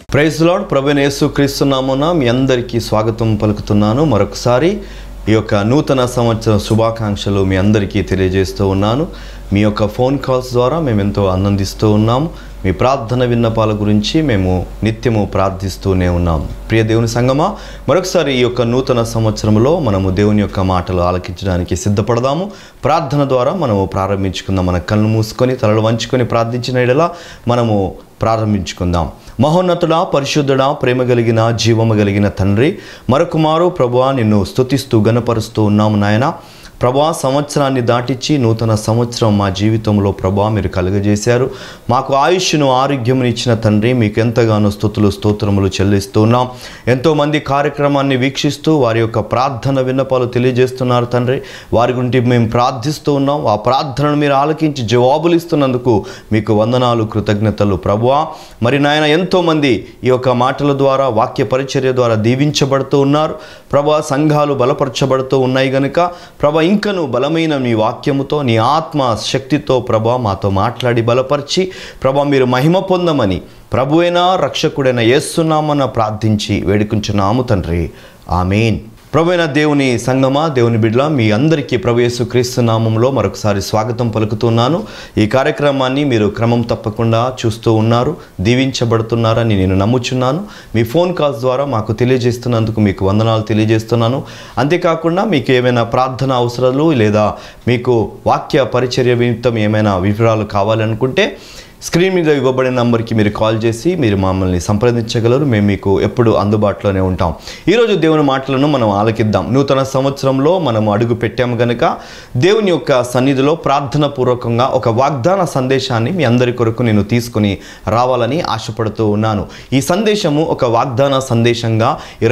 Praise lord. ప్రభువైన యేసుక్రీస్తు నామమున మీ అందరికీ స్వాగతం పలుకుతున్నాను. మరొకసారి ఈ యొక్క నూతన సంవత్సర శుభాకాంక్షలు మీ అందరికీ తెలియజేస్తూ ఉన్నాను. మీ యొక్క ఫోన్ కాల్స్ ద్వారా మేము ఎంతో ఆనందిస్తూ ఉన్నాము. మీ ప్రార్థన విన్నపాల గురించి మేము నిత్యము ప్రార్థిస్తూనే ఉన్నాము. ప్రియ దేవుని సంగమా, మరొకసారి ఈ యొక్క నూతన సంవత్సరంలో మనము దేవుని యొక్క మాటలు ఆలకించడానికి సిద్ధపడదాము. ప్రార్థన ద్వారా మనము ప్రారంభించుకుందాం. మన కళ్ళు మూసుకొని తలలు వంచుకొని ప్రార్థించిన యెడల మనము ప్రారంభించుకుందాం. మహోన్నతుడా, పరిశుద్ధుడా, ప్రేమ కలిగిన జీవము కలిగిన తండ్రి, మరొకమారు ప్రభువా నిన్ను స్తుతిస్తూ గణపరుస్తూ ఉన్నాము నాయన. ప్రభువా, సంవత్సరాన్ని దాటించి నూతన సంవత్సరం మా జీవితంలో ప్రభువా మీరు కలుగజేశారు. మాకు ఆయుష్ను ఆరోగ్యమును ఇచ్చిన తండ్రి, మీకు ఎంతగానో స్తుతులు స్తోత్రములు చెల్లిస్తూ ఉన్నాం. ఎంతోమంది కార్యక్రమాన్ని వీక్షిస్తూ వారి యొక్క ప్రార్థన విన్నపాలు తెలియజేస్తున్నారు తండ్రి. వారి గురించి మేము ప్రార్థిస్తూ ఉన్నాం. ఆ ప్రార్థనను మీరు ఆలకించి జవాబులు ఇస్తున్నందుకు మీకు వందనాలు, కృతజ్ఞతలు ప్రభువా. మరి నాయన, ఎంతోమంది ఈ యొక్క మాటల ద్వారా వాక్య పరిచర్య ద్వారా దీవించబడుతూ ఉన్నారు ప్రభువా. సంఘాలు బలపరచబడుతూ ఉన్నాయి గనుక ప్రభువా, ఇంకను బలమైన మీ వాక్యముతో నీ ఆత్మ శక్తితో ప్రభువా మాతో మాట్లాడి బలపరిచి ప్రభువా మీరు మహిమ పొందమని ప్రభువైన రక్షకుడైన యేసు నామమున ప్రార్థించి వేడుకుంటున్నాము తండ్రి. ఆమేన్. ప్రభువైన దేవుని సంగమా, దేవుని బిడ్డల, మీ అందరికీ ప్రభు యేసుక్రీస్తు నామములో మరొకసారి స్వాగతం పలుకుతున్నాను. ఈ కార్యక్రమాన్ని మీరు క్రమం తప్పకుండా చూస్తూ ఉన్నారు, దీవించబడుతున్నారని నేను నమ్ముచున్నాను. మీ ఫోన్ కాల్స్ ద్వారా మాకు తెలియజేస్తున్నందుకు మీకు వందనాలు తెలియజేస్తున్నాను. అంతేకాకుండా మీకు ఏమైనా ప్రార్థన అవసరాలు లేదా మీకు వాక్య పరిచర్య నిమిత్తం ఏమైనా వివరాలు కావాలనుకుంటే స్క్రీన్ మీద ఇవ్వబడిన నంబర్కి మీరు కాల్ చేసి మీరు మమ్మల్ని సంప్రదించగలరు. మేము మీకు ఎప్పుడు అందుబాటులోనే ఉంటాం. ఈరోజు దేవుని మాటలను మనం ఆలకిద్దాం. నూతన సంవత్సరంలో మనం అడుగు పెట్టాము కనుక దేవుని యొక్క సన్నిధిలో ప్రార్థన పూర్వకంగా ఒక వాగ్దాన సందేశాన్ని మీ అందరి కొరకు నేను తీసుకుని రావాలని ఆశపడుతూ ఉన్నాను. ఈ సందేశము ఒక వాగ్దాన సందేశంగా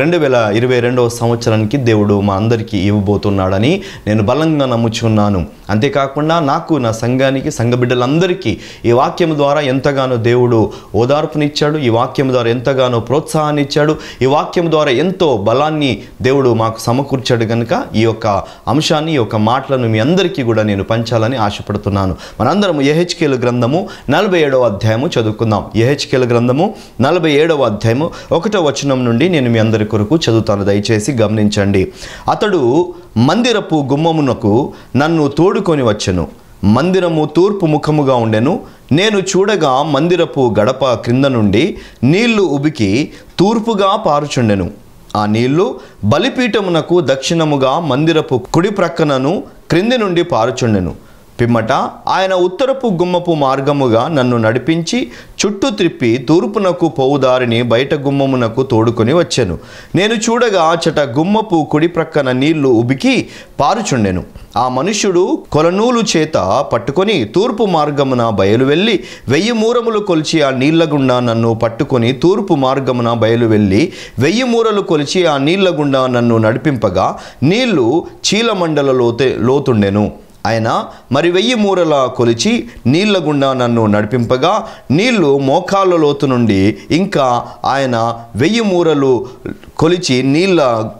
2022వ సంవత్సరానికి దేవుడు మా అందరికీ ఇవ్వబోతున్నాడని నేను బలంగా నమ్ముచున్నాను. అంతేకాకుండా నాకు, నా సంఘానికి, సంఘ బిడ్డలందరికీ ఈ వాక్యం ద్వారా ఎంతగానో దేవుడు ఓదార్పునిచ్చాడు. ఈ వాక్యం ద్వారా ఎంతగానో ప్రోత్సాహాన్ని ఇచ్చాడు. ఈ వాక్యం ద్వారా ఎంతో బలాన్ని దేవుడు మాకు సమకూర్చాడు కనుక ఈ యొక్క అంశాన్ని, ఈ యొక్క మాటలను మీ అందరికీ కూడా నేను పంచాలని ఆశపడుతున్నాను. మనందరం యెహెజ్కేలు గ్రంథము 47వ అధ్యాయము చదువుకుందాం. యెహెజ్కేలు గ్రంథము 47వ అధ్యాయము 1వ వచనం నుండి నేను మీ అందరి కొరకు చదువుతాను. దయచేసి గమనించండి. అతడు మందిరపు గుమ్మమునకు నన్ను తోడుకొని వచ్చెను. మందిరము తూర్పు ముఖముగా ఉండెను. నేను చూడగా మందిరపు గడప క్రింద నుండి నీళ్లు ఉబికి తూర్పుగా పారుచుండెను. ఆ నీళ్లు బలిపీఠమునకు దక్షిణముగా మందిరపు కుడి ప్రక్కనను క్రింది నుండి పారుచుండెను. పిమ్మట ఆయన ఉత్తరపు గుమ్మపు మార్గముగా నన్ను నడిపించి చుట్టూ త్రిప్పి తూర్పునకు పోవుదారిని బయట గుమ్మమునకు తోడుకొని వచ్చెను. నేను చూడగా అచట గుమ్మపు కుడి ప్రక్కన నీళ్లు ఉబికి పారుచుండెను. ఆ మనుష్యుడు కొలనూలు చేత పట్టుకొని తూర్పు మార్గమున బయలు వెళ్ళి 1000 మూరములు కొలిచి ఆ నీళ్ల గుండా నన్ను పట్టుకొని తూర్పు మార్గమున బయలు వెళ్ళి 1000 మూరలు కొలిచి ఆ నీళ్ల గుండా నన్ను నడిపింపగా నీళ్లు చీలమండల లోతుండెను. ఆయన మరి 1000 మూరల కొలిచి నీళ్ల గుండా నన్ను నడిపింపగా నీళ్లు మోకాళ్ళ లోతు నుండి, ఇంకా ఆయన 1000 మూరలు కొలిచి నీళ్ల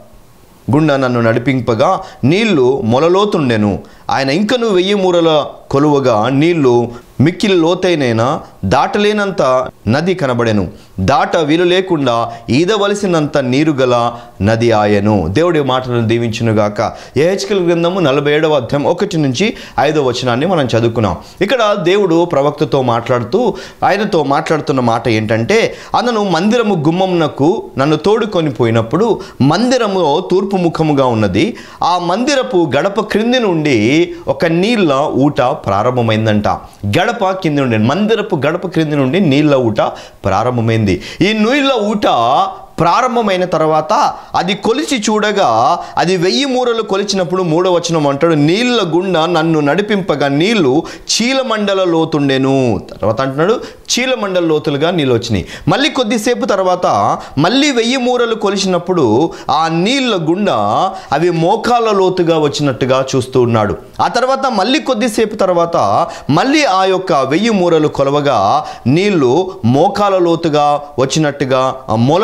గుండా నన్ను నడిపింపగా నీళ్లు మొలలోతుండెను. ఆయన ఇంకను 1000 మూరల కొలువగా నీళ్లు మిక్కిలి లోతైనైనా దాటలేనంత నది కనబడెను. దాట వీలు లేకుండా ఈదవలసినంత నీరు గల నది ఆయను. దేవుడి మాటలను దీవించునుగాక. యెహెజ్కేలు గ్రంథము 47వ అధ్యాయం 1 నుంచి 5వ వచనాన్ని మనం చదువుకున్నాం. ఇక్కడ దేవుడు ప్రవక్తతో మాట్లాడుతూ ఆయనతో మాట్లాడుతున్న మాట ఏంటంటే, అతను మందిరము గుమ్మమునకు నన్ను తోడుకొని పోయినప్పుడు మందిరము తూర్పు ముఖముగా ఉన్నది. ఆ మందిరపు గడప క్రింది నుండి ఒక నీళ్ళ ఊట ప్రారంభమైందంట. గడప కింది నుండి, మందిరపు గడప క్రింది నుండి నీళ్ళ ఊట ప్రారంభమైంది. ఈ నీళ్ళ ఊట ప్రారంభమైన తర్వాత అది కొలిచి చూడగా అది 1000 మూరలు కొలిచినప్పుడు 3వ వచనం అంటాడు, నీళ్ళ గుండా నన్ను నడిపింపగా నీళ్లు చీలమండల లోతుండెను. తర్వాత అంటున్నాడు చీలమండల లోతులుగా నీళ్ళు వచ్చినాయి. మళ్ళీ కొద్దిసేపు తర్వాత మళ్ళీ 1000 మూరలు కొలిచినప్పుడు ఆ నీళ్ళ గుండా అవి మోకాళ్ళ లోతుగా వచ్చినట్టుగా చూస్తూ ఉన్నాడు. ఆ తర్వాత మళ్ళీ కొద్దిసేపు తర్వాత మళ్ళీ ఆ యొక్క 1000 మూరలు కొలవగా నీళ్లు మోకాళ్ళ లోతుగా వచ్చినట్టుగా, మొల లోతుగా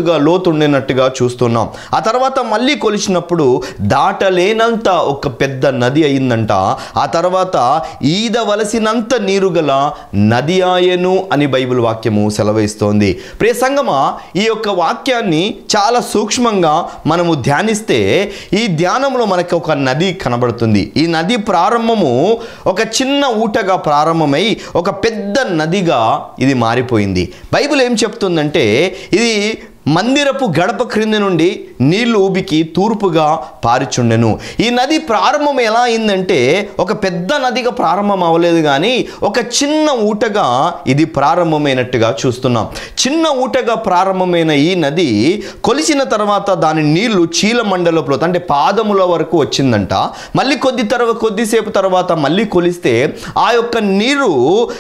దిక్కులుగా లోతుండినట్టుగా చూస్తున్నాం. ఆ తర్వాత మళ్ళీ కొలిచినప్పుడు దాటలేనంత ఒక పెద్ద నది అయిందంట. ఆ తర్వాత ఈదవలసినంత నీరు గల నది ఆయను అని బైబిల్ వాక్యము సెలవిస్తోంది. ప్రియ సంగమా, ఈ యొక్క వాక్యాన్ని చాలా సూక్ష్మంగా మనము ధ్యానిస్తే ఈ ధ్యానంలో మనకు ఒక నది కనబడుతుంది. ఈ నది ప్రారంభము ఒక చిన్న ఊటగా ప్రారంభమై ఒక పెద్ద నదిగా ఇది మారిపోయింది. బైబిల్ ఏం చెప్తుందంటే ఇది మందిరపు గడప క్రింది నుండి నీళ్లు ఊబికి తూర్పుగా పారిచుండెను. ఈ నది ప్రారంభం ఎలా అయిందంటే ఒక పెద్ద నదిగా ప్రారంభం అవ్వలేదు, కానీ ఒక చిన్న ఊటగా ఇది ప్రారంభమైనట్టుగా చూస్తున్నాం. చిన్న ఊటగా ప్రారంభమైన ఈ నది కొలిచిన తర్వాత దాని నీళ్లు చీలమండలపు అంటే పాదముల వరకు వచ్చిందంట. మళ్ళీ కొద్దిసేపు తర్వాత మళ్ళీ కొలిస్తే ఆ యొక్క నీరు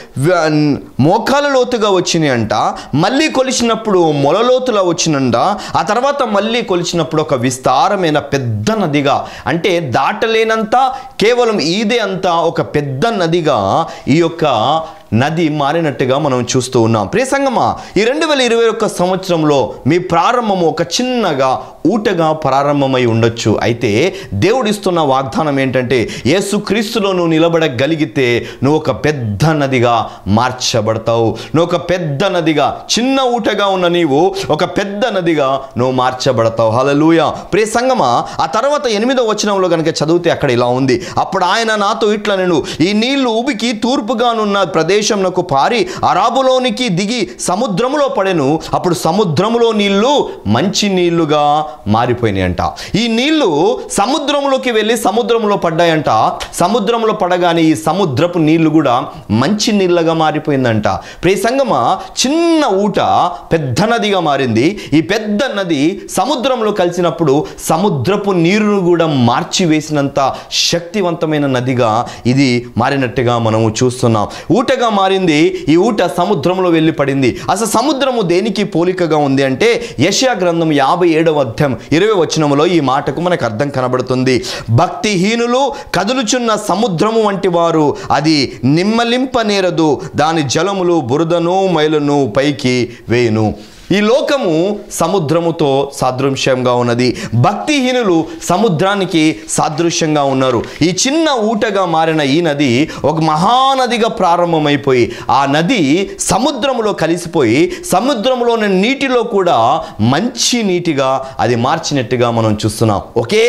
మోకాల లోతుగా వచ్చినాయి అంట. మళ్ళీ కొలిచినప్పుడు మొలలోతులా వచ్చినంట. ఆ తర్వాత మళ్ళీ కొలిచినప్పుడు ఒక విస్తారమైన పెద్ద నదిగా, అంటే దాటలేనంత కేవలం ఈదే అంత ఒక పెద్ద నదిగా ఈ యొక్క నది మారినట్టుగా మనం చూస్తూ ఉన్నాం. ప్రియ సంగమా, ఈ 2021 సంవత్సరంలో మీ ప్రారంభము ఒక చిన్నగా ఊటగా ప్రారంభమై ఉండొచ్చు. అయితే దేవుడిస్తున్న వాగ్దానం ఏంటంటే యేసుక్రీస్తులో నువ్వు నిలబడగలిగితే నువ్వు ఒక పెద్ద నదిగా మార్చబడతావు. నువ్వు ఒక పెద్ద నదిగా, చిన్న ఊటగా ఉన్న నీవు ఒక పెద్ద నదిగా నువ్వు మార్చబడతావు. హల్లెలూయా. ప్రియ సంగమా, ఆ తర్వాత 8వ వచనంలో కనుక చదివితే అక్కడ ఇలా ఉంది, అప్పుడు ఆయన నాతో ఇట్లా, నేను ఈ నీళ్లు ఉబికి తూర్పుగానున్న ప్రదేశంకు పారి అరాబులోనికి దిగి సముద్రములో పడెను. అప్పుడు సముద్రములో నీళ్లు మంచి నీళ్లుగా మారిపోయినాయంట. ఈ నీళ్లు సముద్రంలోకి వెళ్ళి సముద్రంలో పడ్డాయంట. సముద్రంలో పడగానే ఈ సముద్రపు నీళ్లు కూడా మంచి నీళ్ళగా మారిపోయిందంట. ప్రియ సంగమా, చిన్న ఊట పెద్ద నదిగా మారింది. ఈ పెద్ద నది సముద్రంలో కలిసినప్పుడు సముద్రపు నీరును కూడా మార్చివేసినంత శక్తివంతమైన నదిగా ఇది మారినట్టుగా మనము చూస్తున్నాం. ఊటగా మారింది. ఈ ఊట సముద్రంలో వెళ్ళి పడింది. అసలు సముద్రము దేనికి పోలికగా ఉంది అంటే యెషయా గ్రంథం 57వ అధ్యాయం 20వ వచనములో ఈ మాటకు మనకు అర్థం కనబడుతుంది. భక్తిహీనులు కదులుచున్న సముద్రము వంటి వారు, అది నిమ్మలింపనేరదు, దాని జలములు బురదను మైలును పైకి వేయును. ఈ లోకము సముద్రముతో సాదృశ్యంగా ఉన్నది. భక్తిహీనులు సముద్రానికి సాదృశ్యంగా ఉన్నారు. ఈ చిన్న ఊటగా మారిన ఈ నది ఒక మహానదిగా ప్రారంభమైపోయి ఆ నది సముద్రములో కలిసిపోయి సముద్రంలోని నీటిలో కూడా మంచి నీటిగా అది మార్చినట్టుగా మనం చూస్తున్నాం.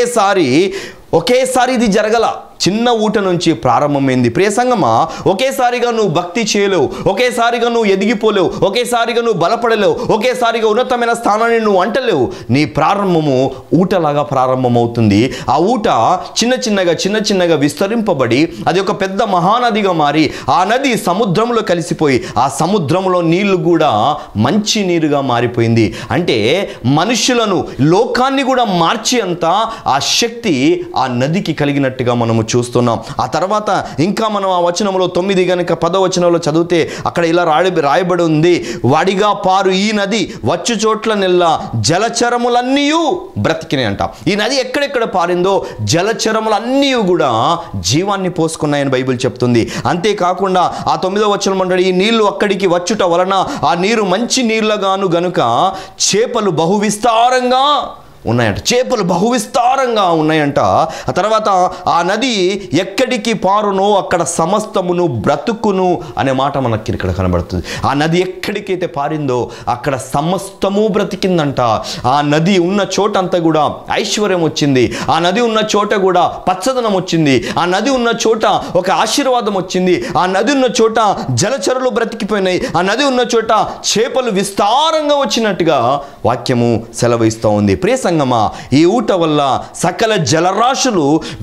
ఒకేసారి ఇది జరగల. చిన్న ఊట నుంచి ప్రారంభమైంది. ప్రియ సంగమా, ఒకేసారిగా నువ్వు భక్తి చేయలేవు, ఒకేసారిగా నువ్వు ఎదిగిపోలేవు, ఒకేసారిగా నువ్వు బలపడలేవు, ఒకేసారిగా ఉన్నతమైన స్థానాన్ని నువ్వు అంటలేవు. నీ ప్రారంభము ఊటలాగా ప్రారంభమవుతుంది. ఆ ఊట చిన్న చిన్నగా విస్తరింపబడి అది ఒక పెద్ద మహానదిగా మారి ఆ నది సముద్రంలో కలిసిపోయి ఆ సముద్రంలో నీళ్లు కూడా మంచి నీరుగా మారిపోయింది. అంటే మనుషులను, లోకాన్ని కూడా మార్చి అంత ఆ శక్తి ఆ నదికి కలిగినట్టుగా మనము చూస్తున్నాం. ఆ తర్వాత ఇంకా మనం ఆ వచనంలో 9 గనుక 10వ వచనంలో చదివితే అక్కడ ఇలా రాయబడి ఉంది, వాడిగా పారు ఈ నది వచ్చు చోట్ల నెల్లా జలచరములన్నీ బ్రతికినాయంట. ఈ నది ఎక్కడెక్కడ పారిందో జలచరములన్నీ కూడా జీవాన్ని పోసుకున్నాయని బైబిల్ చెప్తుంది. అంతేకాకుండా ఆ 9వ వచనం అంటాడు, ఈ నీళ్లు అక్కడికి వచ్చుట వలన ఆ నీరు మంచి నీళ్ళగాను గనుక చేపలు బహువిస్తారంగా ఉన్నాయంట. చేపలు బహువిస్తారంగా ఉన్నాయంట. ఆ తర్వాత ఆ నది ఎక్కడికి పారునో అక్కడ సమస్తమును బ్రతుకును అనే మాట మనకి ఇక్కడ కనబడుతుంది. ఆ నది ఎక్కడికైతే పారిందో అక్కడ సమస్తము బ్రతికిందంట. ఆ నది ఉన్న చోట అంతా కూడా ఐశ్వర్యం వచ్చింది. ఆ నది ఉన్న చోట కూడా పచ్చదనం వచ్చింది. ఆ నది ఉన్న చోట ఒక ఆశీర్వాదం వచ్చింది. ఆ నది ఉన్న చోట జలచరులు బ్రతికిపోయినాయి. ఆ నది ఉన్న చోట చేపలు విస్తారంగా వచ్చినట్టుగా వాక్యము సెలవిస్తూ ఉంది. ప్రియ సంగమా, ఈ ఊట వల్ల సకల జలరాశులు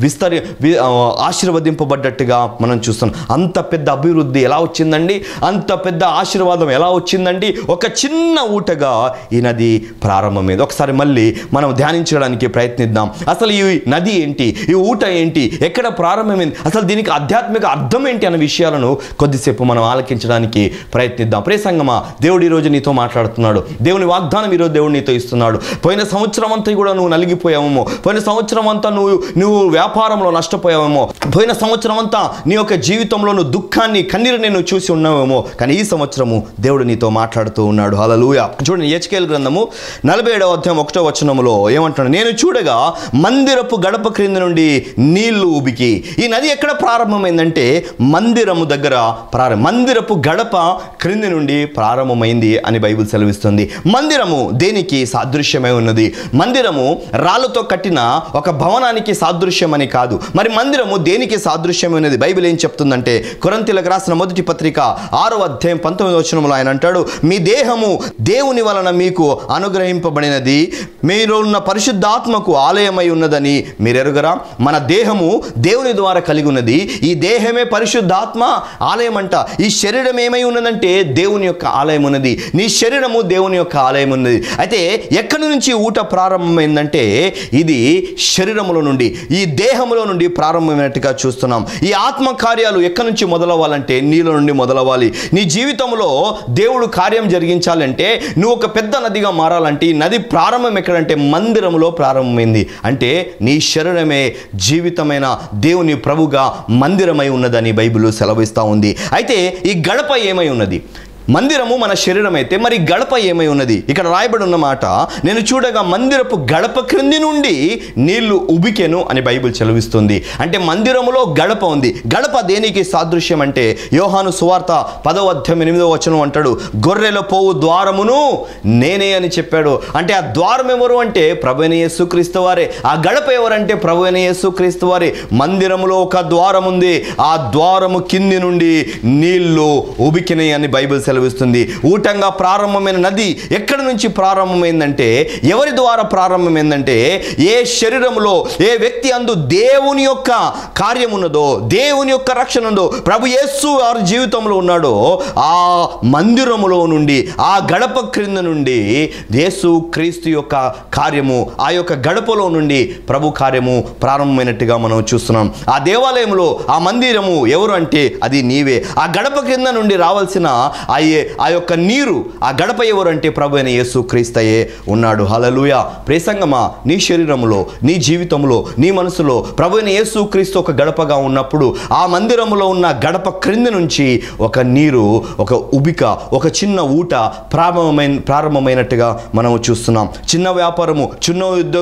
ఆశీర్వదింపబడ్డట్టుగా మనం చూస్తున్నాం. అంత పెద్ద అభివృద్ధి ఎలా వచ్చిందండి? అంత పెద్ద ఆశీర్వాదం ఎలా వచ్చిందండి? ఒక చిన్న ఊటగా ఈ నది ప్రారంభమైంది. ఒకసారి మళ్ళీ మనం ధ్యానించడానికి ప్రయత్నిద్దాం. అసలు ఈ నది ఏంటి? ఈ ఊట ఏంటి? ఎక్కడ ప్రారంభమైంది? అసలు దీనికి ఆధ్యాత్మిక అర్థం ఏంటి అనే విషయాలను కొద్దిసేపు మనం ఆలకించడానికి ప్రయత్నిద్దాం. ప్రియ సంగమా, దేవుడు ఈరోజు నీతో మాట్లాడుతున్నాడు. దేవుని వాగ్దానం ఈరోజు దేవుడు నీతో ఇస్తున్నాడు. పోయిన సంవత్సరం అంతా కూడా నువ్వు నలిగిపోయావేమో, పోయిన సంవత్సరం అంతా నువ్వు వ్యాపారంలో నష్టపోయావేమో, పోయిన సంవత్సరం అంతా నీ యొక్క జీవితంలో నువ్వు దుఃఖాన్ని కన్నీరుని నువ్వు చూసి ఉన్నావేమో. కానీ ఈ సంవత్సరము దేవుడు నీతో మాట్లాడుతూ ఉన్నాడు. హల్లెలూయా. చూడండి, యెహెజ్కేలు గ్రంథము 47వ అధ్యాయం 1వ వచనములో ఏమంటున్నాడు? నేను చూడగా మందిరపు గడప క్రింద నుండి నీళ్లు ఉబికి. ఈ నది ఎక్కడ ప్రారంభమైందంటే మందిరము దగ్గర మందిరపు గడప క్రింది నుండి ప్రారంభమైంది అని బైబిల్ సెలవిస్తుంది. మందిరము దేనికి సాదృశ్యమై ఉన్నది? మందిరము రాళ్ళతో కట్టిన ఒక భవనానికి సాదృశ్యమని కాదు. మరి మందిరము దేనికి సాదృశ్యమై ఉన్నది? బైబిల్ ఏం చెప్తుందంటే, కొరింథీయులకు రాసిన మొదటి పత్రిక 6వ అధ్యాయం 19వ వచనంలో ఆయన అంటాడు, మీ దేహము దేవుని వలన మీకు అనుగ్రహింపబడినది, మీలో ఉన్న పరిశుద్ధాత్మకు ఆలయమై ఉన్నదని మీరెరుగరా? మన దేహము దేవుని ద్వారా కలిగి ఉన్నది. ఈ దేహమే పరిశుద్ధాత్మ ఆలయం అంట. ఈ శరీరం ఏమై ఉన్నదంటే దేవుని యొక్క ఆలయం ఉన్నది. నీ శరీరము దేవుని యొక్క ఆలయం ఉన్నది. అయితే ఎక్కడి నుంచి ఊట ప్రారంభమైందంటే ఇది శరీరములో నుండి, ఈ దేహములో నుండి ప్రారంభమైనట్టుగా చూస్తున్నాం. ఈ ఆత్మ కార్యాలు ఎక్కడి నుంచి మొదలవ్వాలంటే నీలో నుండి మొదలవ్వాలి. నీ జీవితంలో దేవుడు కార్యం జరిగించాలంటే, నువ్వు ఒక పెద్ద నదిగా మారాలంటే ఈ నది ప్రారంభం ఎక్కడంటే మందిరములో ప్రారంభమైంది. అంటే నీ శరీరమే జీవితమైన దేవుని ప్రభుగా మందిరమై ఉన్నదని బైబిల్ సెలవిస్తూ ఉంది. అయితే ఈ గడప ఏమై ఉన్నది? మందిరము మన శరీరం అయితే మరి గడప ఏమై ఉన్నది? ఇక్కడ రాయబడి ఉన్న మాట, నేను చూడగా మందిరపు గడప క్రింది నుండి నీళ్లు ఉబికెను అని బైబిల్ సెలవిస్తుంది. అంటే మందిరములో గడప ఉంది. గడప దేనికి సాదృశ్యం అంటే, యోహాను సువార్త 10వ అధ్యాయం 8వ వచనం అంటాడు, గొర్రెల పోవు ద్వారమును నేనే అని చెప్పాడు. అంటే ఆ ద్వారం ఎవరు అంటే ప్రభువైన యేసుక్రీస్తు వారే. ఆ గడప ఎవరంటే ప్రభువైన యేసుక్రీస్తు వారే. మందిరములో ఒక ద్వారం ఉంది. ఆ ద్వారము కింది నుండి నీళ్లు ఉబికినాయి అని బైబిల్ సెలవిస్తుంది. ఊటంగా ప్రారంభమైన నది ఎక్కడి నుంచి ప్రారంభమైందంటే, ఎవరి ద్వారా ప్రారంభమైందంటే, ఏ శరీరంలో ఏ వ్యక్తి అందు దేవుని యొక్క కార్యం ఉన్నదో, దేవుని యొక్క రక్షణ ఉందో, ప్రభు యేసు వారి జీవితంలో ఉన్నాడో, ఆ మందిరములో నుండి, ఆ గడప క్రింద నుండి యేసు క్రీస్తు యొక్క కార్యము, ఆ యొక్క గడపలో నుండి ప్రభు కార్యము ప్రారంభమైనట్టుగా మనం చూస్తున్నాం. ఆ దేవాలయంలో ఆ మందిరము ఎవరు అంటే అది నీవే. ఆ గడప క్రింద నుండి రావాల్సిన ఆ యొక్క నీరు, ఆ గడప ఎవరు అంటే ప్రభు అయిన యేసు క్రీస్తయే ఉన్నాడు. హల్లెలూయా. ప్రియ సంగమా, నీ శరీరంలో, నీ జీవితంలో, నీ మనసులో ప్రభు అయిన యేసు క్రీస్తు ఒక గడపగా ఉన్నప్పుడు, ఆ మందిరములో ఉన్న గడప క్రింద నుంచి ఒక నీరు, ఒక ఉబిక, ఒక చిన్న ఊట ప్రారంభమైనట్టుగా మనము చూస్తున్నాం. చిన్న వ్యాపారము, చిన్న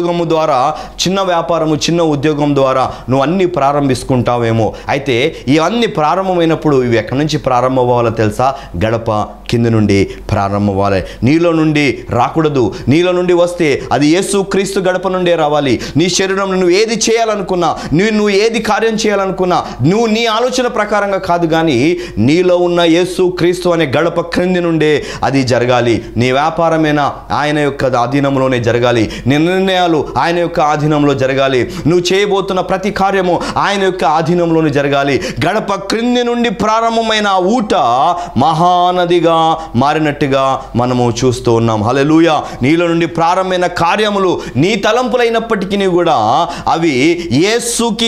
ఉద్యోగం ద్వారా నువ్వు అన్ని ప్రారంభించుకుంటావేమో. అయితే ఇవన్నీ ప్రారంభమైనప్పుడు ఇవి ఎక్కడి నుంచి ప్రారంభం అవ్వాలో తెలుసా? గడప కింద నుండి ప్రారంభమవ్వాలి. నీలో నుండి రాకూడదు. నీలో నుండి వస్తే అది యేసు క్రీస్తు గడప నుండే రావాలి. నీ శరీరంలో నువ్వు ఏది చేయాలనుకున్నా, నువ్వు ఏది కార్యం చేయాలనుకున్నా, నువ్వు నీ ఆలోచన ప్రకారంగా కాదు, కానీ నీలో ఉన్న యేసు క్రీస్తు అనే గడప క్రింది నుండే అది జరగాలి. నీ వ్యాపారమైనా ఆయన యొక్క ఆధీనంలోనే జరగాలి. నీ నిర్ణయాలు ఆయన యొక్క ఆధీనంలో జరగాలి. నువ్వు చేయబోతున్న ప్రతి కార్యము ఆయన యొక్క ఆధీనంలోనే జరగాలి. గడప క్రింది నుండి ప్రారంభమైన ఊట మహానదిగా మారినట్టుగా మనము చూస్తూ ఉన్నాం. హల్లెలూయా. నీలో నుండి ప్రారంభమైన కార్యములు నీ తలంపులైనప్పటికీ కూడా అవి యేసుకి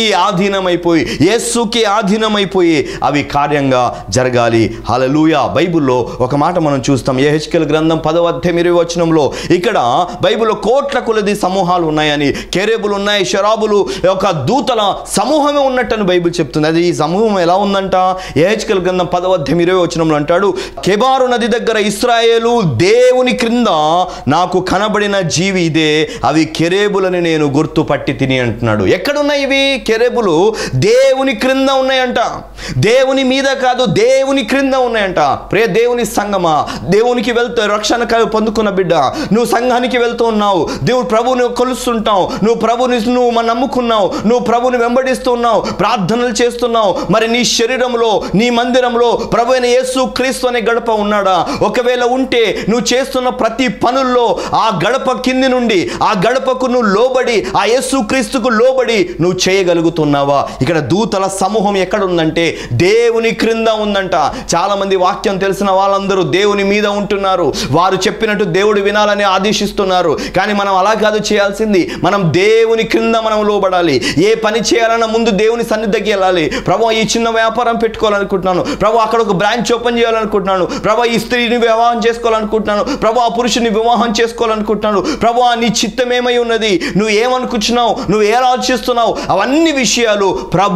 ఆధీనమైపోయి అవి కార్యంగా జరగాలి. హల్లెలూయా. బైబిల్లో ఒక మాట మనం చూస్తాం. యెహెజ్కేలు గ్రంథం 10వ అధ్యాయం 20వ వచనంలో, ఇక్కడ బైబిల్లో కోట్ల కొలది సమూహాలు ఉన్నాయని, కెరూబులు ఉన్నాయి, షరాబులు, ఒక దూతల సమూహమే ఉన్నట్టని బైబిల్ చెప్తుంది. అది ఈ సమూహం ఎలా ఉందంట? యెహెజ్కేలు గ్రంథం 10వ అధ్యాయం 20వ వచనంలో అంటాడు, కెబారు నది దగ్గర ఇశ్రాయేలు దేవుని క్రింద నాకు కనబడిన జీవి ఇదే, అవి కెరూబులని నేను గుర్తుపట్టి తిని అంటున్నాడు. ఎక్కడున్నాయి ఇవి? కెరూబులు దేవుని క్రింద ఉన్నాయంట. దేవుని మీద కాదు, దేవుని క్రింద ఉన్నాయంట. ప్రియ దేవుని సంగమా, దేవునికి వెళ్తే రక్షణ పొందుకున్న బిడ్డ, నువ్వు సంఘానికి వెళ్తూ ఉన్నావు, దేవుడు ప్రభువుని కొలుస్తుంటావు, నువ్వు నమ్ముకున్నావు, నువ్వు ప్రభువుని వెంబడిస్తూ ఉన్నావు, ప్రార్థనలు చేస్తున్నావు. మరి నీ శరీరంలో, నీ మందిరంలో ప్రభు అయిన యేసు క్రీస్తు అనే గడప ఉన్నాడా? ఒకవేళ ఉంటే నువ్వు చేస్తున్న ప్రతి పనుల్లో ఆ గడప కింది నుండి, ఆ గడపకు నువ్వు లోబడి, ఆ యేసు క్రీస్తుకు లోబడి నువ్వు చేయగలుగుతున్నావా? ఇక్కడ దూతల సమూహం ఎక్కడ ఉందంటే దేవుని క్రింద ఉందంట. చాలామంది వాక్యం తెలిసిన వాళ్ళందరూ దేవుని మీద ఉంటున్నారు, వారు చెప్పినట్టు దేవుడు వినాలని ఆదేశిస్తున్నారు. కానీ మనం అలా కాదు చేయాల్సింది, మనం దేవుని క్రింద మనం లోబడాలి. ఏ పని చేయాలన్నా ముందు దేవుని సన్నిధికి వెళ్ళాలి. ప్రభు ఈ చిన్న వ్యాపారం పెట్టుకోవాలనుకుంటున్నాను, ప్రభు అక్కడ ఒక బ్రాంచ్ ఓపెన్ చేయాలనుకుంటున్నాను, ప్రభు ఈ స్త్రీని వివాహం చేసుకోవాలనుకుంటున్నాను, ప్రభు ఆ పురుషుని వివాహం చేసుకోవాలనుకుంటున్నాను, ప్రభు నీ చిత్తం ఏమై ఉన్నది, నువ్వు ఏమనుకుంటున్నావు, నువ్వు ఎలా ఆలోచిస్తున్నావు, అవన్నీ విషయాలు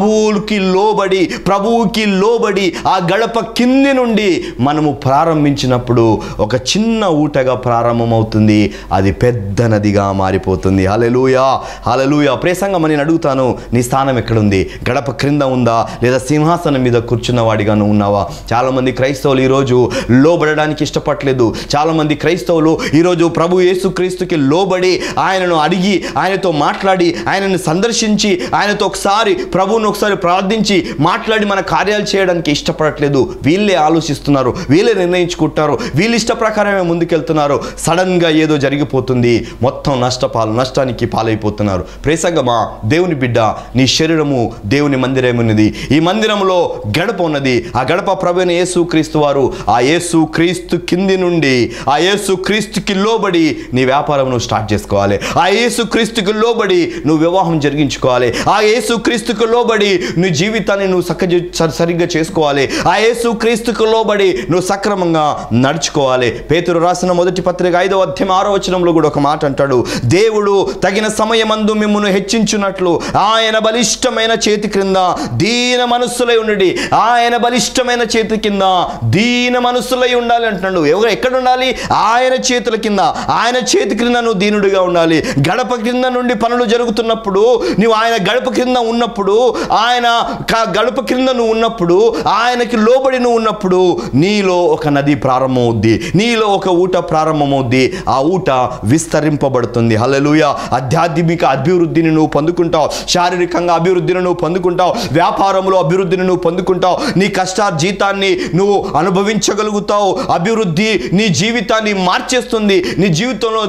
ప్రభువుకి లోబడి ఆ గడప కింది నుండి మనము ప్రారంభించినప్పుడు ఒక చిన్న ఊటగా ప్రారంభమవుతుంది, అది పెద్ద నదిగా మారిపోతుంది. హల్లెలూయా, హల్లెలూయా. ప్రేసంగం నేను అడుగుతాను, నీ స్థానం ఎక్కడుంది? గడప క్రింద ఉందా, లేదా సింహాసనం మీద కూర్చున్న వాడిగాను ఉన్నావా? చాలామంది క్రైస్తవులు ఈరోజు లోబడడానికి ఇష్టపడలేదు. చాలామంది క్రైస్తవులు ఈరోజు ప్రభు యేసుక్రీస్తుకి లోబడి ఆయనను అడిగి, ఆయనతో మాట్లాడి, ఆయనను సందర్శించి, ఆయనతో ప్రభువును ఒకసారి ప్రార్థించి మాట్లాడి మన కార్యాలు చేయడానికి ఇష్టపడట్లేదు. వీళ్ళే ఆలోచిస్తున్నారు, వీళ్ళే నిర్ణయించుకుంటున్నారు, వీళ్ళ ఇష్ట ప్రకారమే ముందుకెళ్తున్నారు. సడన్గా ఏదో జరిగిపోతుంది, మొత్తం నష్టానికి పాలైపోతున్నారు. ప్రేసంగమా, దేవుని బిడ్డ, నీ శరీరము దేవుని మందిరమున్నది. ఈ మందిరంలో గడప ఉన్నది. ఆ గడప ప్రభువైన యేసుక్రీస్తు వారు. ఆ యేసుక్రీస్తు కింది నుండి ఆ యేసుక్రీస్తుకి లోబడి నీ వ్యాపారం స్టార్ట్ చేసుకోవాలి. ఆ యేసుక్రీస్తుకి లోబడి నువ్వు వివాహం జరిగించుకోవాలి. ఆ యేసుక్రీస్తుకు లోబడి నీ జీవితాన్ని నువ్వు సరిగ్గా చేసుకోవాలి. ఆ యేసుక్రీస్తుకు లోబడి నువ్వు సక్రమంగా నడుచుకోవాలి. పేతురు రాసిన మొదటి పత్రిక 5వ అధ్యాయం 6వ వచనంలో కూడా ఒక మాట అంటాడు, దేవుడు తగిన సమయమందు మిమ్మును హెచ్చించున్నట్లు ఆయన బలిష్టమైన చేతి క్రింద దీన మనస్సులై ఉండి, ఆయన బలిష్టమైన చేతి కింద దీన మనస్సులై ఉండాలి అంటున్నాడు. ఎక్కడ ఉండాలి? ఆయన చేతుల కింద, ఆయన చేతి క్రింద నువ్వు దీనుడిగా ఉండాలి. గడప క్రింద నుండి పనులు జరుగుతున్నప్పుడు, నువ్వు ఆయన గడప క్రింద ఉన్నప్పుడు, ఆయన గడప క్రింద నువ్వు ఉన్నప్పుడు, ఆయనకి లోబడి నువ్వు ఉన్నప్పుడు నీలో ఒక నది ప్రారంభమవుద్ది, నీలో ఒక ఊట ప్రారంభమవుద్ది. ఆ ఊట విస్తరింపబడుతుంది. హల్లెలూయా. ఆధ్యాత్మిక అభివృద్ధిని నువ్వు పొందుకుంటావు, శారీరకంగా అభివృద్ధిని నువ్వు పొందుకుంటావు, వ్యాపారంలో అభివృద్ధిని నువ్వు పొందుకుంటావు, నీ కష్టార్జితాన్ని నువ్వు అనుభవించగలుగుతావు. అభివృద్ధి నీ జీవితాన్ని మార్చేస్తుంది. నీ జీవితంలో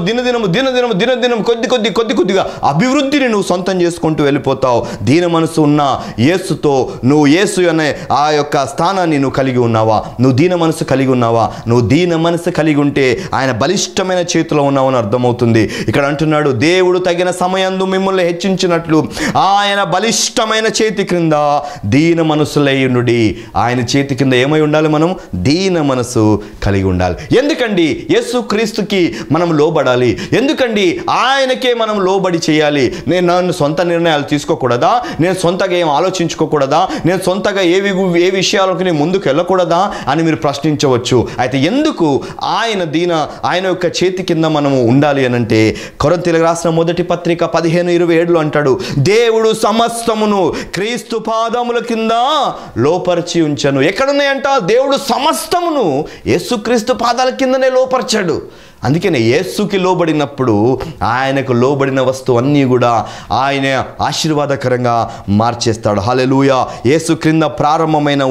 దినదినం కొద్దిగా అభివృద్ధిని నువ్వు సొంతం చేసుకుంటూ వెళ్ళిపోతావు. దీన మనసు ఉన్న యేసుతో నువ్వు యేసు అనే ఆ యొక్క స్థానాన్ని నువ్వు కలిగి ఉన్నావా? నువ్వు దీన మనసు కలిగి ఉన్నావా? నువ్వు దీన మనసు కలిగి ఉంటే ఆయన బలిష్టమైన చేతిలో ఉన్నావని అర్థమవుతుంది. ఇక్కడ అంటున్నాడు, దేవుడు తగిన సమయందు మిమ్మల్ని హెచ్చించినట్లు ఆయన బలిష్టమైన చేతి క్రింద దీన మనసులై ఉండుడి. ఆయన చేతి కింద ఏమై ఉండాలి? మనం దీన మనసు కలిగి ఉండాలి. ఎందుకండి యేసుక్రీస్తుకి మనం లోబడాలి? ఎందుకండి ఆయనకే మనం లోబడి చేయాలి? నేను సొంత నిర్ణయాలు తీసుకోకూడదా? నేను సొంతగా ఏం ఆలోచించుకోకూడదా? నేను సొంతగా ఏ విషయాలకు నేను ముందుకు వెళ్ళకూడదా అని మీరు ప్రశ్నించవచ్చు. అయితే ఎందుకు ఆయన యొక్క చేతి కింద మనము ఉండాలి అని అంటే, కొరింథీయులకు రాసిన మొదటి పత్రిక 15:27 అంటాడు, దేవుడు సమస్తమును క్రీస్తు పాదముల కింద లోపరిచి ఉంచను. ఎక్కడున్నాయంట? దేవుడు సమస్తమును యేసుక్రీస్తు పాదాల కిందనే లోపరిచాడు. అందుకనే యేసుకి లోబడినప్పుడు ఆయనకు లోబడిన వస్తువు అన్నీ కూడా ఆయన ఆశీర్వాదకరంగా మార్చేస్తాడు. హల్లెలూయా. యేసు క్రింద ప్రారంభమైన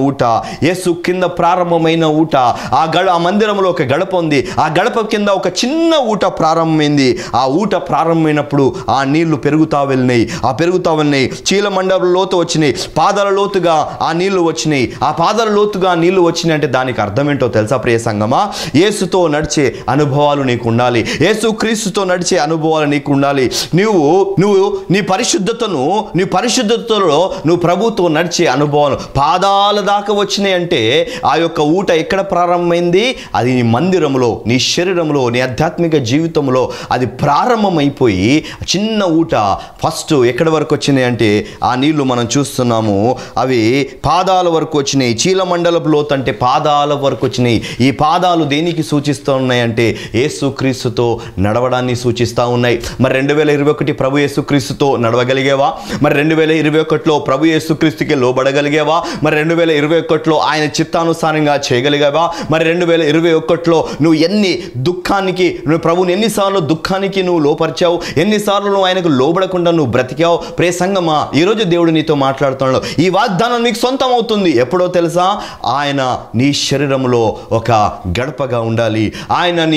ఊట, ఆ మందిరంలో ఒక గడప ఉంది. ఆ గడప కింద ఒక చిన్న ఊట ప్రారంభమైంది. ఆ ఊట ప్రారంభమైనప్పుడు ఆ నీళ్లు పెరుగుతా వెళ్ళినాయి. చీల మండల లోతు వచ్చినాయి, పాదాల లోతుగా ఆ నీళ్లు వచ్చినాయి. ఆ పాదాల లోతుగా నీళ్లు వచ్చినాయి అంటే దానికి అర్థం ఏంటో తెలుసా ప్రియ సంగమా? యేసుతో నడిచే అనుభవాలు నీకు ఉండాలి. యేసుక్రీస్తుతో నడిచే అనుభవాలు నీకు ఉండాలి. నువ్వు నీ పరిశుద్ధతలో నువ్వు ప్రభుతో నడిచే అనుభవాలు పాదాల దాకా వచ్చినాయి అంటే ఆ యొక్క ఊట ఎక్కడ ప్రారంభమైంది? అది నీ మందిరంలో, నీ శరీరంలో, నీ ఆధ్యాత్మిక జీవితంలో అది ప్రారంభమైపోయి చిన్న ఊట ఫస్ట్ ఎక్కడి వరకు వచ్చినాయి అంటే ఆ నీళ్లు మనం చూస్తున్నాము, అవి పాదాల వరకు వచ్చినాయి. చీలమండలపు లోతు అంటే పాదాల వరకు వచ్చినాయి. ఈ పాదాలు దేనికి సూచిస్తూ ఉన్నాయంటే యేసుక్రీస్తుతో నడవడాన్ని సూచిస్తూ ఉన్నాయి. మరి 2021 ప్రభు యేసుక్రీస్తుతో నడవగలిగేవా? మరి 2021లో ప్రభు యేసుక్రీస్తుకి లోబడగలిగేవా? మరి 2021లో ఆయన చిత్తానుసారంగా చేయగలిగావా? మరి 2021లో నువ్వు ప్రభుని ఎన్నిసార్లు దుఃఖానికి నువ్వు లోపరిచావు? ఎన్నిసార్లు నువ్వు ఆయనకు లోబడకుండా నువ్వు బ్రతికావు? ప్రియ సంగమా, ఈరోజు దేవుడు నీతో మాట్లాడుతున్నాడు. ఈ వాగ్దానం నీకు సొంతం అవుతుంది. ఎప్పుడో తెలుసా? ఆయన నీ శరీరంలో ఒక గడపగా ఉండాలి. ఆయన నీ యొక్క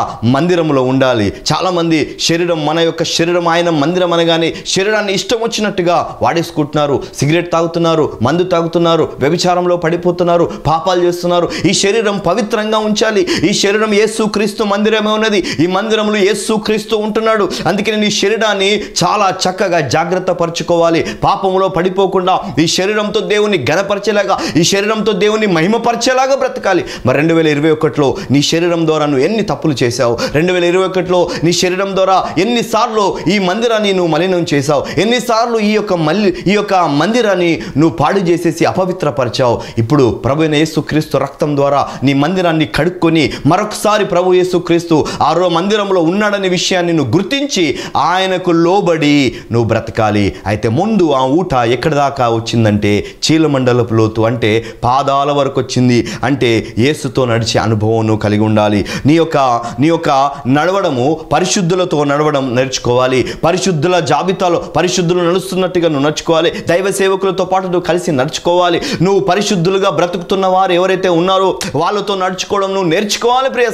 మందిరంలో ఉండాలి. చాలామంది మన యొక్క శరీరం ఆయన మందిరం అనగానే శరీరాన్ని ఇష్టం వచ్చినట్టుగా వాడేసుకుంటున్నారు. సిగరెట్ తాగుతున్నారు, మందు తాగుతున్నారు, వ్యభిచారంలో పడిపోతున్నారు, పాపాలు చేస్తున్నారు. ఈ శరీరం పవిత్రంగా ఉంచాలి. ఈ శరీరం యేసు క్రీస్తు మందిరమే ఉన్నది. ఈ మందిరంలో యేసు క్రీస్తు ఉంటున్నాడు. అందుకని నీ శరీరాన్ని చాలా చక్కగా జాగ్రత్త పరచుకోవాలి. పాపంలో పడిపోకుండా ఈ శరీరంతో దేవుని ఘనపరిచేలాగా, ఈ శరీరంతో దేవుని మహిమపరిచేలాగా బ్రతకాలి. మరి 2021లో నీ శరీరం ద్వారా నువ్వు ఎన్ని తప్పులు చేశావు? 2021లో నీ శరీరం ద్వారా ఎన్నిసార్లు ఈ మందిరాన్ని నువ్వు మలినం చేశావు? ఎన్నిసార్లు ఈ యొక్క మందిరాన్ని నువ్వు పాడు చేసేసి అపవిత్రపరిచావు? ఇప్పుడు ప్రభు అయిన యేసుక్రీస్తు రక్తం ద్వారా నీ మందిరాన్ని కడుక్కొని మరొకసారి ప్రభు యేసుక్రీస్తు మందిరంలో ఉన్నాడనే విషయాన్ని నువ్వు గుర్తించి ఆయనకు లోబడి నువ్వు బ్రతకాలి. అయితే ముందు ఆ ఊట ఎక్కడి దాకా వచ్చిందంటే చీలమండలపు లోతు, అంటే పాదాల వరకు వచ్చింది. అంటే యేసుతో నడిచే అనుభవం నువ్వు కలిగి ఉండాలి. నీ యొక్క నడవడము పరిశుద్ధులతో నడవడం నేర్చుకోవాలి. పరిశుద్ధుల జాబితాలో పరిశుద్ధులు నడుస్తున్నట్టుగా నువ్వు నడుచుకోవాలి. దైవ సేవకులతో పాటు నువ్వు కలిసి నడుచుకోవాలి. నువ్వు పరిశుద్ధులుగా బ్రతుకుతున్న వారు ఎవరైతే ఉన్నారో వాళ్ళతో నడుచుకోవడం నువ్వు నేర్చుకోవాలి. ప్రియ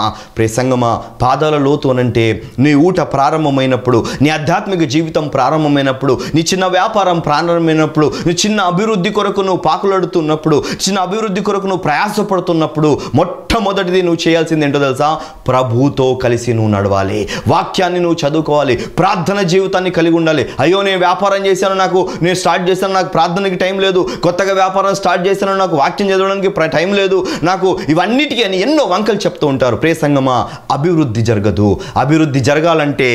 సంగమా, పాదాల లోతు అనంటే నీ ఊట ప్రారంభమైనప్పుడు, నీ ఆధ్యాత్మిక జీవితం ప్రారంభమైనప్పుడు, నీ చిన్న వ్యాపారం ప్రారంభమైనప్పుడు, నీ చిన్న అభివృద్ధి కొరకు నువ్వు పాకులాడుతున్నప్పుడు, చిన్న అభివృద్ధి కొరకు నువ్వు ప్రయాసపడుతున్నప్పుడు మొట్టమొదటిది నువ్వు చేయాల్సింది ఏంటో తెలుసా? ప్రభుతో కలిసి నువ్వు నడవాలి. వాక్యాన్ని నువ్వు చదువుకోవాలి. ప్రార్థన జీవితాన్ని కలిగి ఉండాలి. అయ్యో నేను వ్యాపారం చేశాను, నేను స్టార్ట్ చేశాను, నాకు ప్రార్థనకి టైం లేదు. కొత్తగా వ్యాపారం స్టార్ట్ చేశాను, నాకు వాక్యం చదవడానికి టైం లేదు, నాకు ఇవన్నిటికీ అని ఎన్నో వంకలు చెప్తూ ఉంటారు. ప్రియ సంగమా, అభివృద్ధి జరగదు. అభివృద్ధి జరగాలంటే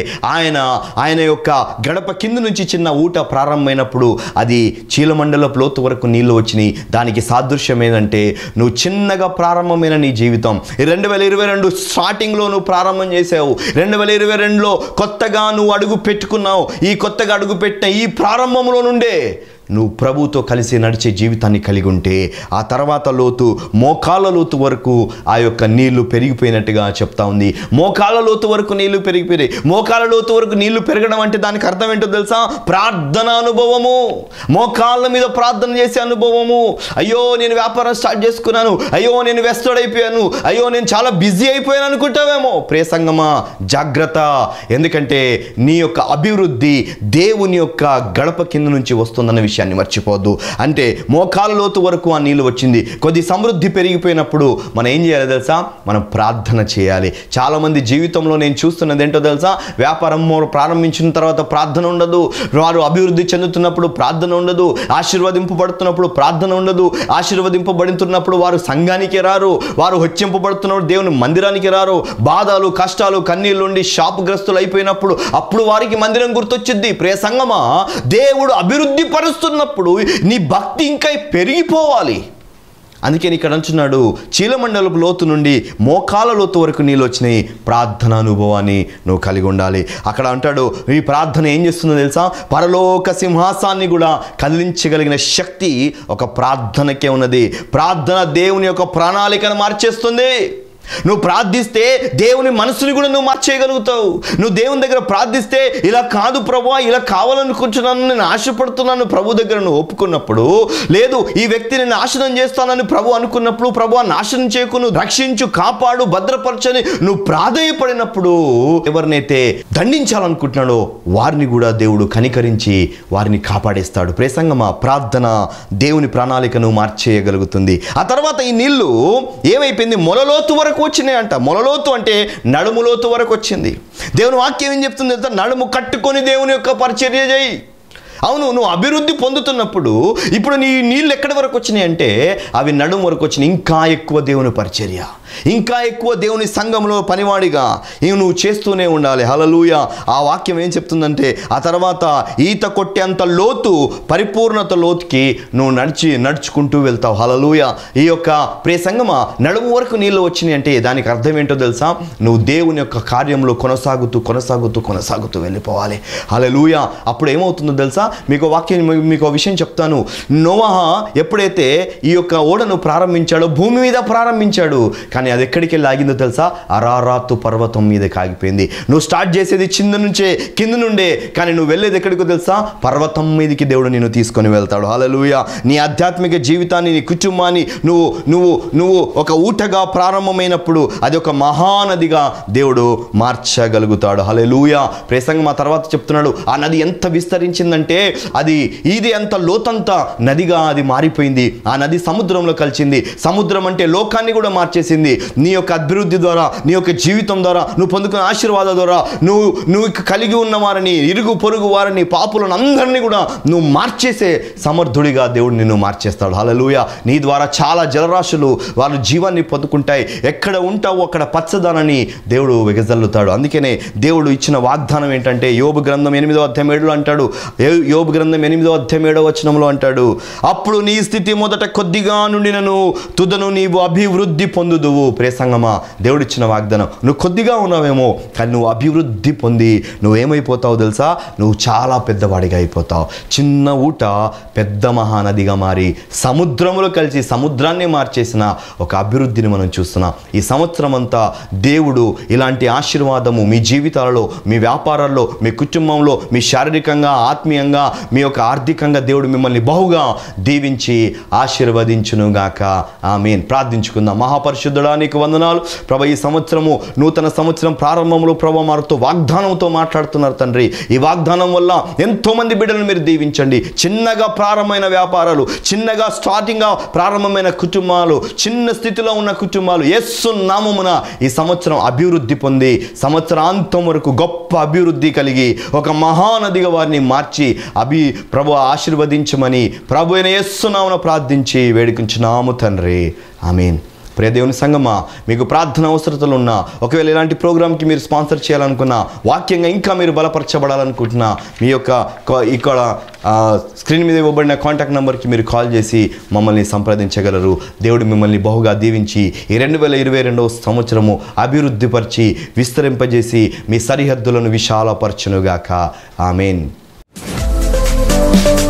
ఆయన యొక్క గడప కింద నుంచి చిన్న ఊట ప్రారంభమైనప్పుడు అది చీలమండలపు లోతు వరకు నీళ్లు వచ్చినాయి. దానికి సాదృశ్యం ఏంటంటే నువ్వు చిన్నగా ప్రారంభమైన నీ జీవితం 2022 స్టార్టింగ్లో నువ్వు ప్రారంభం చేసావు. 2022లో కొత్తగా నువ్వు అడుగు పెట్టుకున్నావు. ఈ కొత్తగా అడుగు పెట్టిన ఈ ప్రారంభంలో నుండే నువ్వు ప్రభుతో కలిసి నడిచే జీవితాన్ని కలిగి ఉంటే ఆ తర్వాత లోతు, మోకాళ్ళ లోతు వరకు ఆ యొక్క నీళ్లు పెరిగిపోయినట్టుగా చెప్తా ఉంది. మోకాళ్ళ లోతు వరకు నీళ్లు పెరిగిపోయాయి. మోకాళ్ళ లోతు వరకు నీళ్లు పెరగడం అంటే దానికి అర్థం ఏంటో తెలుసా? ప్రార్థన అనుభవము. మోకాళ్ళ మీద ప్రార్థన చేసే అనుభవము. అయ్యో నేను వ్యాపారం స్టార్ట్ చేసుకున్నాను, అయ్యో నేను వెస్టర్డ్ అయిపోయాను, అయ్యో నేను చాలా బిజీ అయిపోయాను అనుకుంటావేమో. ప్రియ సంగమా, జాగ్రత్త. ఎందుకంటే నీ యొక్క అభివృద్ధి దేవుని యొక్క గడప కింద నుంచి వస్తుందన్న విషయాన్ని మర్చిపోవద్దు. అంటే మోకాల లోతు వరకు ఆ నీళ్ళు వచ్చింది. కొద్ది సమృద్ధి పెరిగిపోయినప్పుడు మనం ఏం చేయాలి తెలుసా? మనం ప్రార్థన చేయాలి. చాలామంది జీవితంలో నేను చూస్తున్నది ఏంటో తెలుసా? వ్యాపారం ప్రారంభించిన తర్వాత ప్రార్థన ఉండదు. వారు అభివృద్ధి చెందుతున్నప్పుడు ప్రార్థన ఉండదు. ఆశీర్వదింపబడుతున్నప్పుడు ప్రార్థన ఉండదు. ఆశీర్వదింపబడుతున్నప్పుడు వారు సంఘానికి రారు. వారు హెచ్చింపబడుతున్నప్పుడు దేవుని మందిరానికి రారు. బాధలు, కష్టాలు, కన్నీళ్ళు ఉండి శాపగ్రస్తులు అయిపోయినప్పుడు అప్పుడు వారికి మందిరం గుర్తొచ్చింది. ప్రియ సంగమా, దేవుడు అభివృద్ధి పరుస్తున్నప్పుడు నీ భక్తి ఇంకా పెరిగిపోవాలి. అందుకే ఇక్కడ అంటున్నాడు, చీలమండలపు లోతు నుండి మోకాల లోతు వరకు నీళ్ళు వచ్చినాయి. ప్రార్థన అనుభవాన్ని నువ్వు కలిగి ఉండాలి. అక్కడ అంటాడు, ఈ ప్రార్థన ఏం చేస్తుందో తెలుసా? పరలోక సింహాసాన్ని కూడా కదిలించగలిగిన శక్తి ఒక ప్రార్థనకే ఉన్నది. ప్రార్థన దేవుని యొక్క ప్రణాళికను మార్చేస్తుంది. నువ్వు ప్రార్థిస్తే దేవుని మనసుని కూడా నువ్వు మార్చేయగలుగుతావు. నువ్వు దేవుని దగ్గర ప్రార్థిస్తే ఇలా కాదు ప్రభువా, ఇలా కావాలనుకుంటున్నాను, నేను ఆశపడుతున్నాను ప్రభు దగ్గర నువ్వు ఒప్పుకున్నప్పుడు, లేదు ఈ వ్యక్తిని నాశనం చేస్తానని ప్రభు అనుకున్నప్పుడు, ప్రభువా నాశనం చేయకు, నువ్వు రక్షించు, కాపాడు, భద్రపరచని నువ్వు ప్రాధేయపడినప్పుడు ఎవరినైతే దండించాలనుకుంటున్నాడో వారిని కూడా దేవుడు కనికరించి వారిని కాపాడేస్తాడు. ప్రియ సంగమా, ప్రార్థన దేవుని ప్రణాళికను మార్చేయగలుగుతుంది. ఆ తర్వాత ఈ నీళ్లు ఏమైపోయింది? మొలలోతు వరకు వచ్చినాయి అంట. మొలలోతు అంటే నడుములోతు వరకు వచ్చింది. దేవుని వాక్యం ఏం చెప్తుంది? నడుము కట్టుకొని దేవుని యొక్క పరిచర్య చేయి. అవును, నువ్వు అభివృద్ధి పొందుతున్నప్పుడు ఇప్పుడు నీ నీళ్ళు ఎక్కడి వరకు వచ్చినాయి అంటే అవి నడుము వరకు వచ్చినాయి. ఇంకా ఎక్కువ దేవుని పరిచర్య, ఇంకా ఎక్కువ దేవుని సంఘంలో పనివాడిగా నువ్వు చేస్తూనే ఉండాలి. హల్లెలూయా. ఆ వాక్యం ఏం చెప్తుందంటే ఆ తర్వాత ఈత కొట్టేంత లోతు, పరిపూర్ణత లోతుకి నువ్వు నడుచుకుంటూ వెళ్తావు. హల్లెలూయా. ఈ యొక్క ప్రియ సంగమా, నడుము వరకు నీళ్ళు వచ్చినాయి అంటే దానికి అర్థం ఏంటో తెలుసా? నువ్వు దేవుని యొక్క కార్యంలో కొనసాగుతూ వెళ్ళిపోవాలి. హల్లెలూయా. అప్పుడు ఏమవుతుందో తెలుసా? మీకు విషయం చెప్తాను. నోవహ ఎప్పుడైతే ఈ యొక్క ఓడను ప్రారంభించాడో భూమి మీద ప్రారంభించాడు, కానీ కానీ అది ఎక్కడికి వెళ్ళి ఆగిందో తెలుసా? అరారాతు పర్వతం మీదకి ఆగిపోయింది. నువ్వు స్టార్ట్ చేసేది కింద నుండే, కానీ నువ్వు వెళ్ళేది ఎక్కడికో తెలుసా? పర్వతం మీదకి దేవుడు నిన్ను తీసుకొని వెళ్తాడు. హల్లెలూయా. నీ ఆధ్యాత్మిక జీవితాన్ని, నీ కుటుంబాన్ని నువ్వు ఒక ఊటగా ప్రారంభమైనప్పుడు అది ఒక మహానదిగా దేవుడు మార్చగలుగుతాడు. హల్లెలూయా. ప్రసంగం ఆ తర్వాత చెప్తున్నాడు, ఆ నది ఎంత విస్తరించిందంటే ఇది ఎంత లోతంత నదిగా అది మారిపోయింది. ఆ నది సముద్రంలో కలిసింది. సముద్రం అంటే లోకాన్ని కూడా మార్చేసింది. నీ యొక్క అభివృద్ధి ద్వారా, నీ యొక్క జీవితం ద్వారా, నువ్వు పొందుకున్న ఆశీర్వాదాల ద్వారా నువ్వు కలిగి ఉన్న వారిని, ఇరుగు పొరుగు వారిని, పాపులను అందరినీ కూడా నువ్వు మార్చేసే సమర్థుడిగా దేవుడు నిన్ను మార్చేస్తాడు. హల్లెలూయా. నీ ద్వారా చాలా జలరాశులు వాళ్ళు జీవాన్ని పొందుకుంటాయి. ఎక్కడ ఉంటావో అక్కడ పచ్చదనాన్ని దేవుడు వెగజల్లుతాడు. అందుకనే దేవుడు ఇచ్చిన వాగ్దానం ఏంటంటే, యోబు గ్రంథం 8:7 అంటాడు. యోబు గ్రంథం 8:7 అంటాడు, అప్పుడు నీ స్థితి మొదట కొద్దిగా నుండినను తుదను నీవు అభివృద్ధి పొందుదువు. ప్రేసంగమా, దేవుడు ఇచ్చిన వాగ్దానం. నువ్వు కొద్దిగా ఉన్నావేమో, కానీ నువ్వు అభివృద్ధి పొంది నువ్వేమైపోతావు తెలుసా? నువ్వు చాలా పెద్దవాడిగా అయిపోతావు. చిన్న ఊట పెద్ద మహానదిగా మారి సముద్రంలో కలిసి సముద్రాన్ని మార్చేసిన ఒక అభివృద్ధిని మనం చూస్తున్నాం. ఈ సంవత్సరం అంతా దేవుడు ఇలాంటి ఆశీర్వాదము మీ జీవితాలలో, మీ వ్యాపారాల్లో, మీ కుటుంబంలో, మీ శారీరకంగా, ఆత్మీయంగా, మీ యొక్క ఆర్థికంగా దేవుడు మిమ్మల్ని బహుగా దీవించి ఆశీర్వదించునుగాక. ఆమేన్. ప్రార్థించుకుందాం. మహాపరిశుద్ధుడా, నీకు వందనాలు ప్రభు. ఈ సంవత్సరము, నూతన సంవత్సరం ప్రారంభంలో ప్రభు మారుతో వాగ్దానంతో మాట్లాడుతున్నారు తండ్రి. ఈ వాగ్దానం వల్ల ఎంతోమంది బిడ్డలను మీరు దీవించండి. చిన్నగా ప్రారంభమైన వ్యాపారాలు, చిన్నగా స్టార్టింగ్గా ప్రారంభమైన కుటుంబాలు, చిన్న స్థితిలో ఉన్న కుటుంబాలు యేసు నామమున ఈ సంవత్సరం అభివృద్ధి పొంది సంవత్సరాంతం వరకు గొప్ప అభివృద్ధి కలిగి ఒక మహానదిగా వారిని మార్చి ప్రభు ఆశీర్వదించమని ప్రభు అయిన యేసు నామమున ప్రార్థించి వేడుకుంటున్నాము తండ్రి. ఆమేన్. ప్రియ దేవుని సంగమా, మీకు ప్రార్థన అవసరతలు ఉన్నా, ఒకవేళ ఇలాంటి ప్రోగ్రామ్కి మీరు స్పాన్సర్ చేయాలనుకున్నా, వాక్యంగా ఇంకా మీరు బలపరచబడాలనుకుంటున్నా, మీ యొక్క ఇక్కడ స్క్రీన్ మీద ఇవ్వబడిన కాంటాక్ట్ నెంబర్కి మీరు కాల్ చేసి మమ్మల్ని సంప్రదించగలరు. దేవుడు మిమ్మల్ని బహుగా దీవించి ఈ 2022 సంవత్సరము అభివృద్ధిపరిచి విస్తరింపజేసి మీ సరిహద్దులను విశాలపరచునుగాక. ఆమేన్.